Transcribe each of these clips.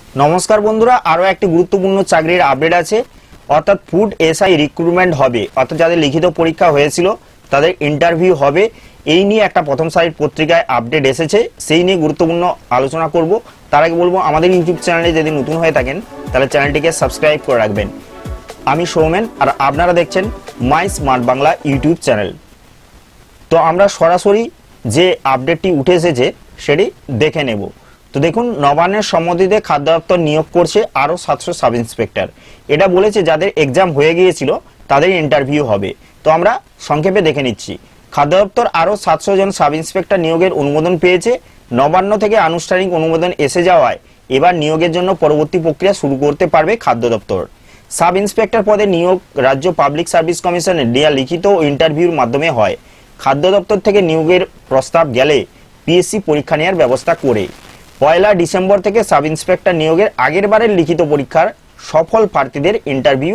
नमस्कार बंधुरा आरो एक गुरुत्वपूर्ण चाकरिर आपडेट आछे अर्थात फूड एसआई रिक्रुटमेंट होबे अर्थात जादेर लिखित परीक्षा हयेछिलो तादेर इंटरव्यू होबे এই নিয়ে একটা প্রথম সারির পত্রিকায় আপডেট এসেছে সেই নিয়ে গুরুত্বপূর্ণ আলোচনা করব। তার আগে বলবো আমাদের ইউটিউব চ্যানেলে যদি নতুন হয়ে থাকেন তাহলে চ্যানেলটিকে সাবস্ক্রাইব করে রাখবেন। আমি সৌমেন আর আপনারা দেখছেন my smart Bangla YouTube channel. তো আমরা সরাসরি যে আপডেটটি উঠে এসেছে সেটি দেখে নেব। তো দেখুন, নবান্নের সম্মতিতে খাদ্য দপ্তর নিয়োগ করছে আরও 700 সাব ইন্সপেক্টর। এটা বলেছে যাদের এক্সাম হয়ে গিয়েছিল তাদের ইন্টারভিউ হবে। তো আমরা সংক্ষেপে দেখে নিচ্ছি। খাদ্য দপ্তর আরও 700 জন সাব ইন্সপেক্টর নিয়োগের অনুমোদন পেয়েছে। নবান্ন থেকে আনুষ্ঠানিক অনুমোদন এসে যাওয়ায় এবার নিয়োগের জন্য পরবর্তী প্রক্রিয়া শুরু করতে পারবে খাদ্য দপ্তর। সাব ইন্সপেক্টর পদে নিয়োগ রাজ্য পাবলিক সার্ভিস কমিশনের দেয়া লিখিত ও ইন্টারভিউর মাধ্যমে হয়। খাদ্য দপ্তর থেকে নিয়োগের প্রস্তাব গেলে পিএসসি পরীক্ষা নেওয়ার ব্যবস্থা করে 1 ডিসেম্বর থেকে সাব ইন্সপেক্টর নিয়োগের আগের বারের লিখিত পরীক্ষার সফল প্রার্থীদের ইন্টারভিউ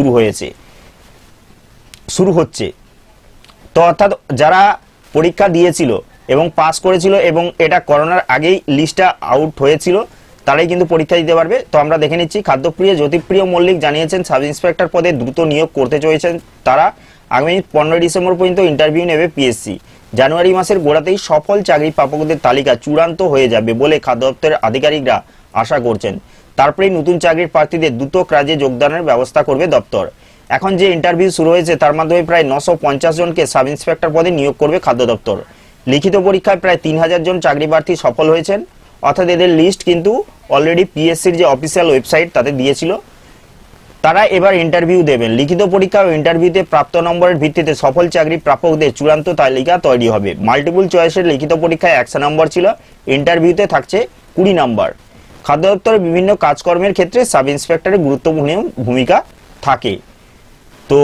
শুরু হচ্ছে। তো অর্থাৎ যারা পরীক্ষা দিয়েছিল এবং পাস করেছিল এবং এটা করোনার আগেই লিস্টটা আউট হয়েছিল তারাই কিন্তু পরীক্ষা দিতে পারবে। তো আমরা দেখে নিচ্ছি। খাদ্যপ্রিয় জ্যোতিপ্রিয় মল্লিক জানিয়েছেন সাব ইন্সপেক্টর পদে দ্রুত নিয়োগ করতে চলেছেন তারা। আগামী 15 ডিসেম্বর পর্যন্ত ইন্টারভিউ নেবে পিএসসি। জানুয়ারি মাসের গোড়াতেই সফল চাকরি প্রাপকদের তালিকা চূড়ান্ত হয়ে যাবে বলে খাদ্য দপ্তরের আধিকারিকরা আশা করছেন। তারপরেই নতুন চাকরির প্রার্থীদের দ্রুত কাজে যোগদানের ব্যবস্থা করবে দপ্তর। এখন যে ইন্টারভিউ শুরু হয়েছে তার মাধ্যমে প্রায় 950 জনকে সাব ইন্সপেক্টর পদে নিয়োগ করবে খাদ্য দপ্তর। লিখিত পরীক্ষায় প্রায় 3000 জন চাকরি প্রার্থী সফল হয়েছেন। অর্থাৎ এদের লিস্ট কিন্তু অলরেডি পিএসসির যে অফিসিয়াল ওয়েবসাইট তাতে দিয়েছিল। তারা এবার ইন্টারভিউ দেবেন। লিখিত পরীক্ষা ও ইন্টারভিউতে প্রাপ্ত নম্বরের ভিত্তিতে সফল চাকরি প্রাপকদের চূড়ান্ত তালিকা তৈরি হবে। মাল্টিপল চয়েসের লিখিত পরীক্ষায় 100 নম্বর ছিল, ইন্টারভিউতে থাকছে 20 নম্বর। খাদ্য দপ্তরের বিভিন্ন কাজকর্মের ক্ষেত্রে সাব ইন্সপেক্টরের গুরুত্বপূর্ণ ভূমিকা থাকে। তো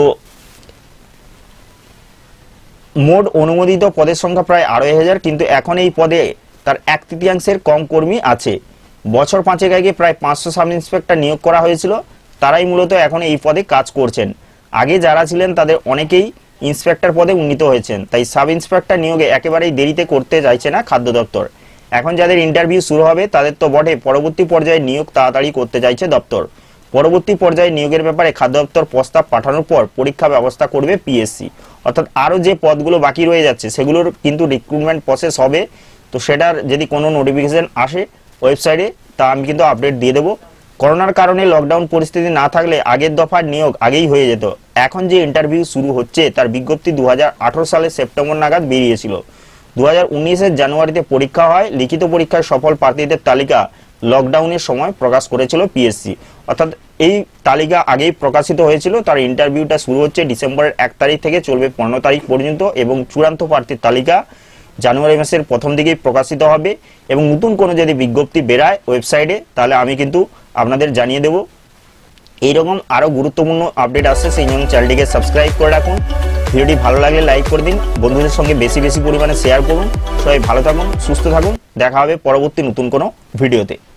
মোট অনুমোদিত পদের সংখ্যা প্রায় 2,500, কিন্তু এখন এই পদে তার 1/3 কম কর্মী আছে। বছর 5 আগে প্রায় 500 সাব ইন্সপেক্টর নিয়োগ করা হয়েছিল। তারাই মূলত এখন এই পদে কাজ করছেন। আগে যারা ছিলেন তাদের অনেকেই ইন্সপেক্টর পদে উন্নীত হয়েছেন। তাই সাব ইন্সপেক্টর নিয়োগে একেবারেই দেরিতে করতে চাইছে না খাদ্য দপ্তর। এখন যাদের ইন্টারভিউ শুরু হবে তাদের তো বটে, পরবর্তী পর্যায়ে নিয়োগ তাড়াতাড়ি করতে চাইছে দপ্তর। পরবর্তী পর্যায়ে নিয়োগের ব্যাপারে খাদ্য দপ্তর প্রস্তাব পাঠানোর পর পরীক্ষা ব্যবস্থা করবে পিএসসি। অর্থাৎ আরও যে পদগুলো বাকি রয়ে যাচ্ছে সেগুলোর কিন্তু রিক্রুটমেন্ট প্রসেস হবে। তো সেটার যদি কোনো নোটিফিকেশন আসে ওয়েবসাইটে তা আমি কিন্তু আপডেট দিয়ে দেবো। করোনার কারণে লকডাউন পরিস্থিতি না থাকলে আগের দফার নিয়োগ আগেই হয়ে যেত। এখন যে ইন্টারভিউ শুরু হচ্ছে তার বিজ্ঞপ্তি 2018 সালের সেপ্টেম্বর নাগাদ বেরিয়েছিল। 2019-এর জানুয়ারিতে পরীক্ষা হয়। লিখিত পরীক্ষায় সফল প্রার্থীদের তালিকা লকডাউনের সময় প্রকাশ করেছিল পিএসসি। অর্থাৎ এই তালিকা আগেই প্রকাশিত হয়েছিল। তার ইন্টারভিউটা শুরু হচ্ছে ডিসেম্বরের 1 তারিখ থেকে চলবে 15 তারিখ পর্যন্ত এবং চূড়ান্ত প্রার্থীর তালিকা জানুয়ারি মাসের প্রথম দিকেই প্রকাশিত হবে। এবং নতুন কোনো যদি বিজ্ঞপ্তি বেরায় ওয়েবসাইটে তাহলে আমি কিন্তু আপনাদের জানিয়ে দেব। এইরকম আরও গুরুত্বপূর্ণ আপডেট আসছে, সেই জন্য চ্যানেলটিকে সাবস্ক্রাইব করে রাখুন। ভিডিওটি ভালো লাগলে লাইক করে দিন, বন্ধুদের সঙ্গে বেশি বেশি পরিমাণে শেয়ার করুন। সবাই ভালো থাকুন, সুস্থ থাকুন। দেখা হবে পরবর্তী নতুন কোনো ভিডিওতে।